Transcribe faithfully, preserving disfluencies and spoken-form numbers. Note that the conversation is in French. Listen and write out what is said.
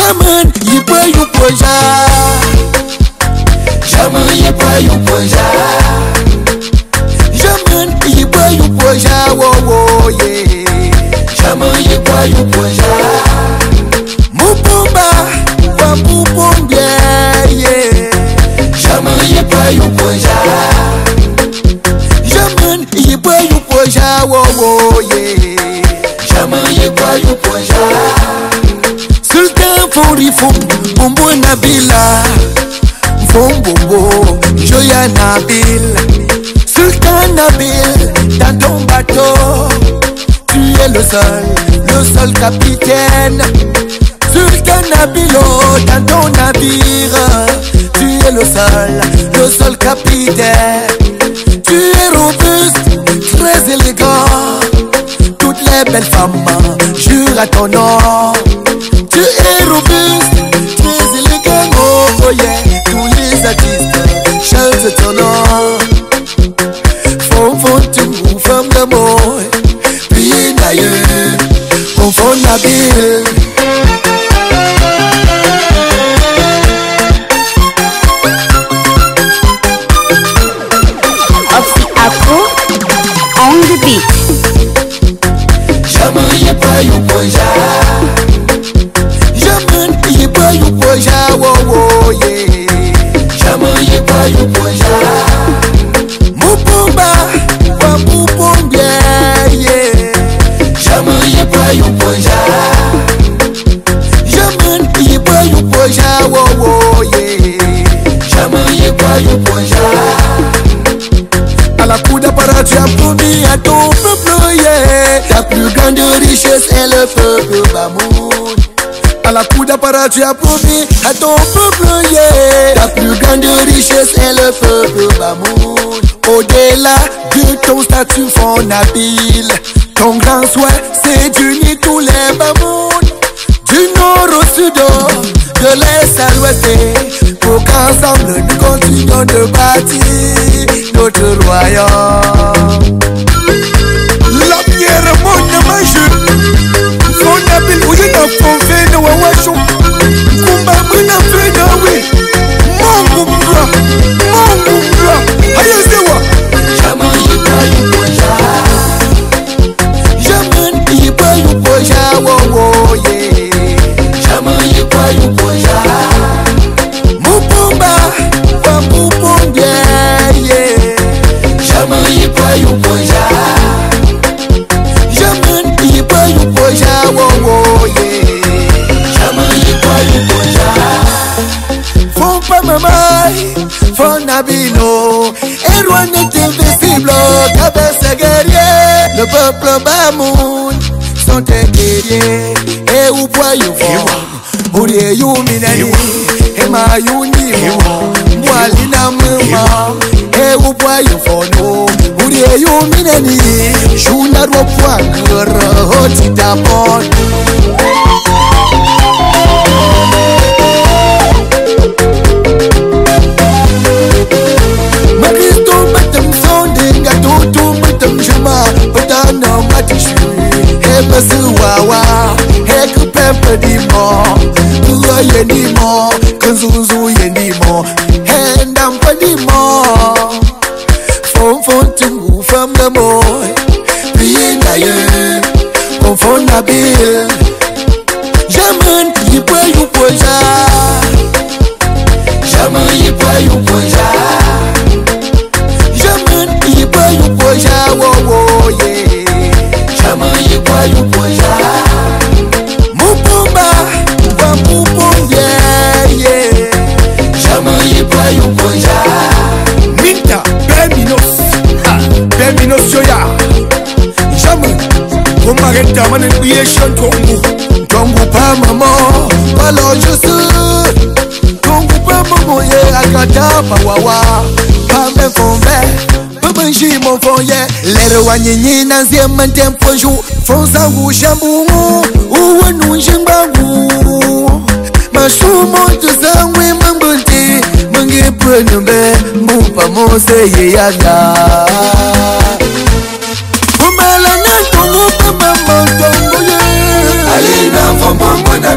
Jamen yipa yupoja. Jamen yipa yupoja. Jamen yipa yupoja wo wo ye. Jamen yipa yupoja. Mupumba wa mupumbye ye. Jamen yipa yupoja. Jamen yipa yupoja wo wo ye. Jamen yipa yupoja. Sultan Forifou, Bombo Nabila, Fombombo, Joya Nabil, Sultan Nabil, dans ton bateau, tu es le seul, le seul capitaine. Sultan Nabilo, dans ton navire, tu es le seul, le seul capitaine. Tu es robuste, très élégant, toutes les belles femmes jurent à ton nom. Tu es robuste, très élégant, oh, oh yeah. Tous les artistes chantent ton nom. Font, font tout, femme d'amour. Puis d'ailleurs, on font Nabil. Oxy Afro on the beat. Jamais y'a pas eu poja. Jamen yipa yupoja wo wo ye. Jamen yipa yupoja. Mupumba wa mupumbye ye. Jamen yipa yupoja. Jamen yipa yupoja wo wo ye. Jamen yipa yupoja. À la coup d'apparat tu as promis à ton peuple yeah. Ta plus grande richesse est le peuple Bamoun. À la coup d'apparat tu as promis à ton peuple yeah. Ta plus grande richesse est le peuple Bamoun. Au-delà de ton statut fond Nabil, ton grand souhait c'est d'unir tous les Bamoun. Du nord au sud, de l'est à l'ouest, pour qu'ensemble nous continuons de bâtir notre royaume. La pierre monte ma jeu. Fond Nabil où il a fait no wawasho. Kumba muna fait no way. Mongo mbra, mongo mbra. Aye sewa. Jamais yipa yupoja. Jamais yipa yupoja wo wo ye. Jamais yipa yupoja. Mupumba wa mupumbye ye. Jamais yipa yupoja. Jamais yipa yupoja wo wo ye. Jamais yipa yupoja. Font pas mamai, font Nabilo. Erwan est invincible, cabesse guerrier. Le peuple Bamoun sont des guerriers. Et où voyez vous? Bourie you minani, Ema yuni mo, Mwalina muma. Et où voyez vous? Bourie you minani, Juna ropoa gura, hoti d'abord. Maristo batam sonde, gato tu batam jama, badana matishu. He basuwawa, he kupempe di mo, kuwa ye di mo, kanzuzu ye di mo, he ndampa di mo. Fon fon tu fam de mo, priye na ye, on fon Nabil. Jamen yipa yupoja. Jamen yipa yupoja. Jamen yipa yupoja wo wo ye. Jamen yipa yupoja. Mupumba wa mupumbye ye. Jamen yipa yupoja. Minta Beminos, ha Beminos yoya. Jamen kumareta manen creation tongu. Tongu pa maman, alors je suis. Tongu pa maman ye akata pa wawa. Pa me fombe, pa manji mon fonye. Lero wanyinyi na nzema tempo ju. Fonsa wu shambu, uwe nunjimbangu. Mashumo tuzangwe mambunti. Mange prenumbe, mupa mose ye yaga. Umala na tongu pa maman tongu ye. Alina fombo mwana